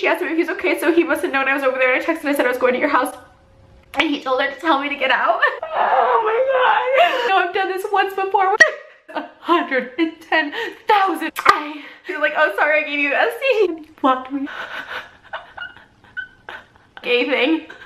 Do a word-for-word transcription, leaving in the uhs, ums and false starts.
she asked him if he's okay, so he must have known I was over there. I texted and I said I was going to your house. And he told her to tell me to get out. Oh my god. No, I've done this once before. one hundred ten thousand. I He's like, oh sorry, I gave you S T D. And he blocked me. Gay thing.